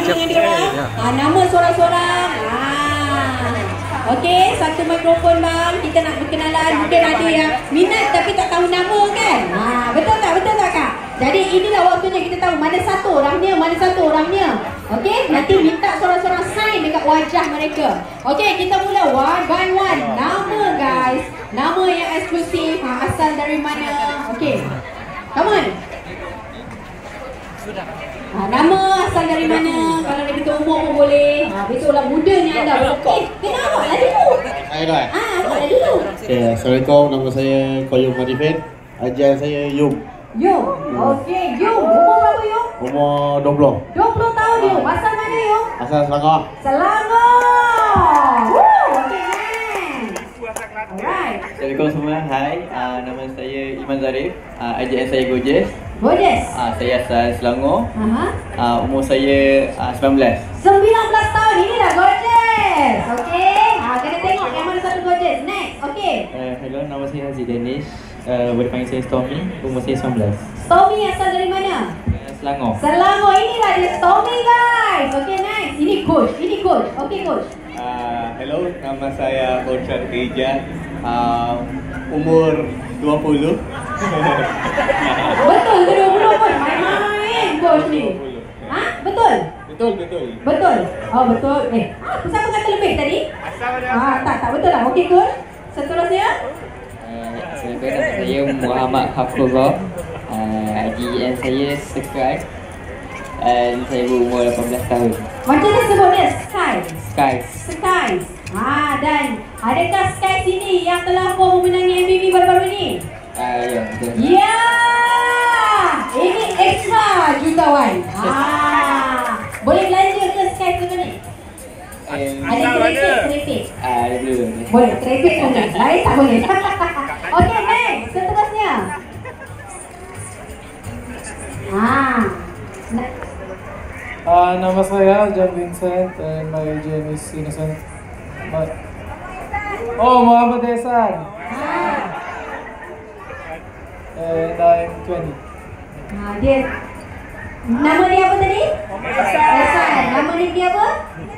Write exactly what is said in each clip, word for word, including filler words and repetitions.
dengan dia orang. Ha, nama seorang-seorang. Ha. Okey, satu mikrofon bang. Kita nak berkenalan. Mungkin ada yang minat tapi tak tahu nama kan? Ha, betul tak? Betul tak Kak? Jadi inilah waktunya kita tahu mana satu orangnya, mana satu orangnya. Okey, nanti minta seorang-seorang sign dekat wajah mereka. Okey, kita mula one by one. Nama guys. Nama yang eksklusif. Ha, asal dari mana? Okey. Come on. Ha, nama asal dari mana? Kalau dia beritahu umur pun boleh. Ha, besoklah mudanya anda. Okey, kena awak lah dulu. Hai Doi. Ah, awak lah dulu. Okay, Assalamualaikum. Nama saya Koyum Marifin. Ajar saya Yum. Yum. Okey, Yum. Umur berapa Yum? Umur dua puluh. dua puluh tahun Yum. Asal mana Yum? Asal Selangor. Selangor. Woo, okey nice. Alright. Assalamualaikum semua. Hai, uh, nama saya Iman Zarif. Uh, ajar saya Gojes. Gojes. Uh, saya asal Selangor. Aha. Uh, umur saya uh, sembilan belas. sembilan belas tahun. Inilah Gojes. Okey. Ha, kena tengok yang mana satu Gojes. Next. Okey. Uh, hello, nama saya Haziq Danish. Uh, boleh panggil saya Stormy. Umur saya sembilan belas. Stormy asal dari mana? Uh, Selangor. Selangor. Inilah dia Stormy guys. Okey nice. Ini coach. Ini coach. Okey coach. Uh, hello, nama saya Orchard Rijal. Uh, umur dua puluh. Betul ke dua puluh pun? Main-main coach ni. Ha? Betul? Betul, betul. Betul? Oh betul. Eh, siapa kata lebih tadi? Ah, tak, tak betul lah. Okey coach. Seterusnya? Uh, Assalamualaikum, nama saya Muhammad Hafizullah. Uh, I G N saya Sky. Dan saya berumur lapan belas tahun. Macam mana sebutnya? Sky. Sky. Sky. Ah, dan adakah Sky sini yang telah pun memenangi M V P baru-baru ini? Uh, ya, betul. Ya. Ini extra jutawan. Ah. Boleh belanja ke Sky sebelum ni? Um, Ada traffic, traffic. uh, ada dulu. Boleh, traffic boleh. Lain tak boleh. Okey, next. Seterusnya. Ah. Uh, nama saya John Vincent and my age is innocent. My... Oh, Muhammad Ehsan. Ah. And I'm twenty. Ah, dia nama dia apa tadi? Ehsan. Nama dia dia apa?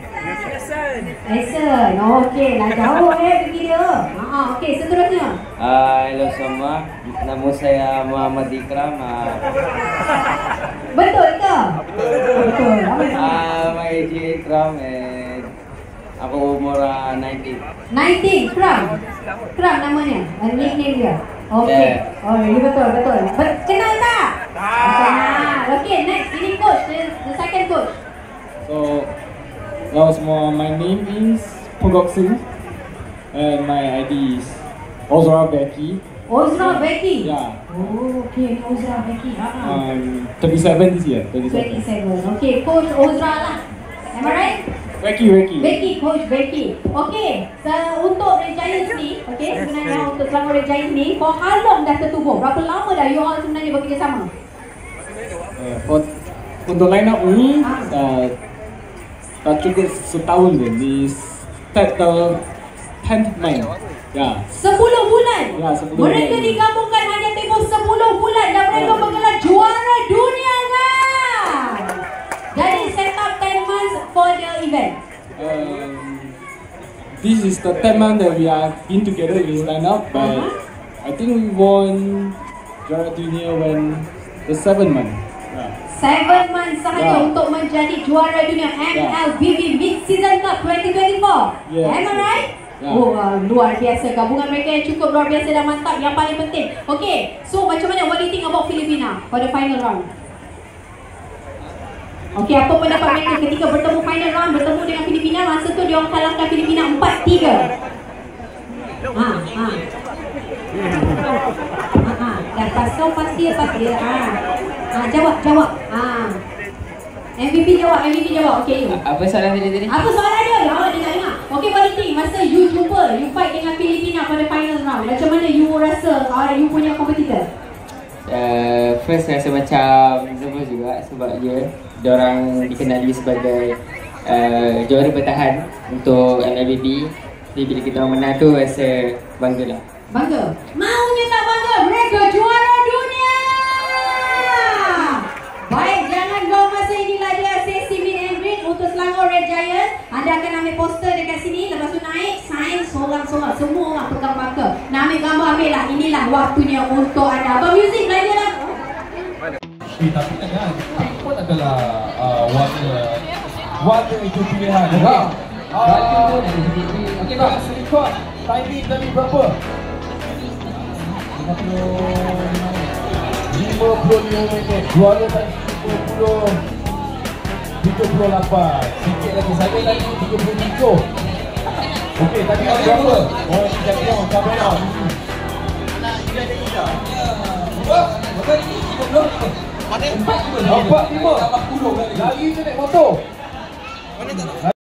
Ehsan. Okey, lah jauh eh pergi dia. Ha, okey, seterusnya. Uh, hello semua, nama saya Muhammad Ikram. Uh, Betul ke? Betul. Apa nama? uh, my age Ikram and aku umur uh, nineteen. nineteen, Kram. Kram namanya. Uh, nickname dia. Okey. Yeah. Oh, ini betul, betul. Ber- kenal tak? Kenal. Okey, next. Ini coach, the, the second coach. So, hello semua. My name is Pogok Singh and my I D is Ozra Becky. Ozra Becky. Yeah. Oh, okey, Ozra Becky. Ha. I'm thirty-seven this year. thirty-seven. twenty-seven. Okey, coach Ozra lah. Am I right? Becky, Becky. Becky, coach Becky. Okey, so, untuk Red Giants ni, okey, sebenarnya untuk Selangor Red Giants ni, for how long dah tertubuh? Berapa lama dah you all sebenarnya bekerjasama? Uh, for, untuk line up ni, uh, tak cukup setahun je. Di start the tenth month. Ya. sepuluh bulan. Ya, sepuluh Mereka bulan. digabungkan hanya tempoh sepuluh bulan dan mereka Ya. bergelar juara dunia kan. Jadi set up ten months for the event. Um, this is the tenth month that we are in together in this lineup, but Uh-huh. I think we won Juara Dunia when the seventh month. Yeah. Seven months sahaja Ya. untuk menjadi juara dunia M L B B Mid-Season Cup twenty twenty-four. Yes. Am I right? Ya. Oh, uh, luar biasa. Gabungan mereka yang cukup luar biasa dan mantap. Yang paling penting. Okay, so macam mana? What do you think about Filipina for the final round? Okay, apa pendapat mereka ketika bertemu final round, bertemu dengan Filipina, masa tu dia orang kalahkan Filipina empat tiga. Ha, ha. Ha, ha. Dah pasal pasti pasti. Ha. Ha, jawab, jawab. Ha. M V P jawab, M V P jawab. Okay, you. Apa soalan tadi tadi? Apa soalan dia? Jawab dia nak dengar. Okay, what do you think? Masa you jumpa, you fight dengan Filipina pada final round, macam mana you rasa uh, you punya kompetitor? Uh, first rasa macam nervous juga sebab dia diorang dikenali sebagai uh, juara bertahan untuk M L B B. Jadi bila kita menang tu rasa bangga lah. Bangga? Maunya tak bangga? Mereka juara dunia! Baik, jangan buang masa. Inilah dia sesi meet and greet Red Giant, anda akan ambil poster dekat sini. Lepas tu naik, sign seorang-seorang. Semua orang pegang marker. Nak ambil gambar, ambil lah. Inilah waktunya untuk anda. Abang Muzik, belajar lah. Eh, tapi kan, apa adalah uh, warna warna itu pilihan. Ha. Ah, okey tak, record timing tadi berapa? lima puluh lima minit. Juara tadi tiga puluh tiga puluh lapan. Sikit lagi saya tadi tiga puluh tujuh. Okey, tadi ada berapa? Oh, ini jadi yang kamera. Berapa ni? tiga puluh. Empat lima. Lagi je naik motor.